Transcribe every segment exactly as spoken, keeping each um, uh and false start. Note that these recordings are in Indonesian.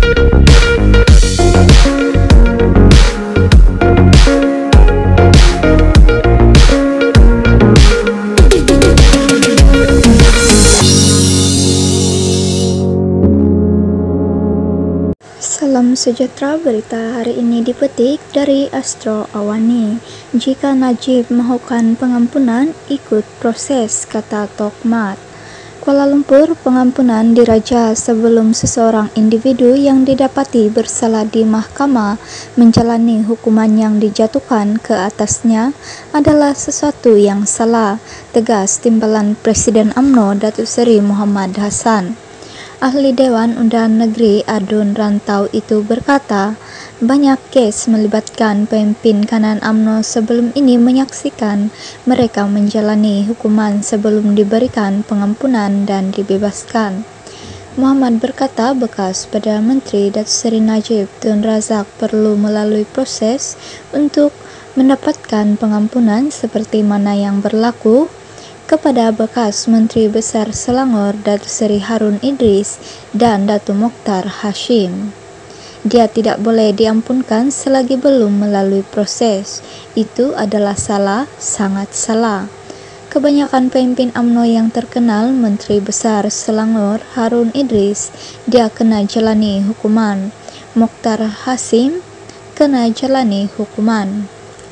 Salam sejahtera, berita hari ini dipetik dari Astro Awani. Jika Najib mohonkan pengampunan, ikut proses, kata Tokmat. Kuala Lumpur, pengampunan diraja sebelum seseorang individu yang didapati bersalah di mahkamah menjalani hukuman yang dijatuhkan ke atasnya adalah sesuatu yang salah, tegas Timbalan Presiden U M N O Datuk Seri Muhammad Hassan. Ahli Dewan Undangan Negeri Adun Rantau itu berkata, banyak kes melibatkan pemimpin kanan U M N O sebelum ini menyaksikan mereka menjalani hukuman sebelum diberikan pengampunan dan dibebaskan. Muhammad berkata bekas Perdana Menteri Datuk Seri Najib Tun Razak perlu melalui proses untuk mendapatkan pengampunan seperti mana yang berlaku kepada bekas Menteri Besar Selangor Datuk Seri Harun Idris dan Datuk Mokhtar Hashim. Dia tidak boleh diampunkan selagi belum melalui proses. Itu adalah salah, sangat salah. Kebanyakan pemimpin U M N O yang terkenal, Menteri Besar Selangor Harun Idris, dia kena jalani hukuman. Mokhtar Hashim kena jalani hukuman.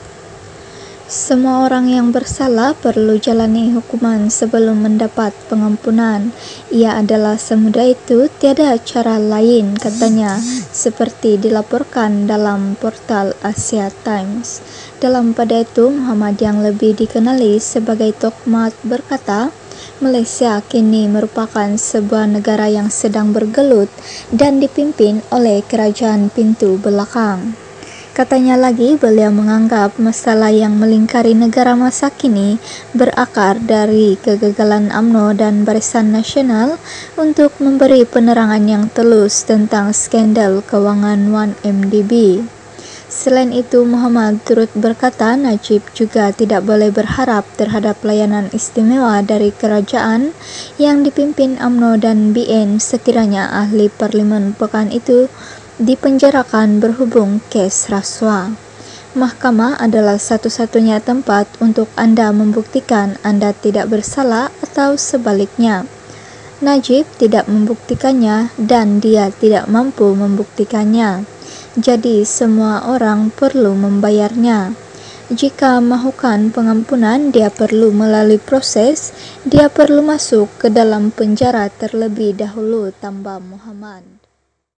Semua orang yang bersalah perlu jalani hukuman sebelum mendapat pengampunan. Ia adalah semudah itu, tiada cara lain, katanya, seperti dilaporkan dalam portal Asia Times. Dalam pada itu, Muhammad yang lebih dikenali sebagai Tokmat berkata, Malaysia kini merupakan sebuah negara yang sedang bergelut dan dipimpin oleh kerajaan pintu belakang. Katanya lagi, beliau menganggap masalah yang melingkari negara masa kini berakar dari kegagalan U M N O dan Barisan Nasional untuk memberi penerangan yang telus tentang skandal kewangan satu M D B. Selain itu, Muhammad turut berkata Najib juga tidak boleh berharap terhadap layanan istimewa dari kerajaan yang dipimpin U M N O dan B N sekiranya ahli parlimen pekan itu dipenjarakan berhubung kes rasuah. Mahkamah adalah satu-satunya tempat untuk Anda membuktikan Anda tidak bersalah atau sebaliknya. Najib tidak membuktikannya dan dia tidak mampu membuktikannya. Jadi semua orang perlu membayarnya. Jika mahukan pengampunan, dia perlu melalui proses, dia perlu masuk ke dalam penjara terlebih dahulu, tambah Muhammad.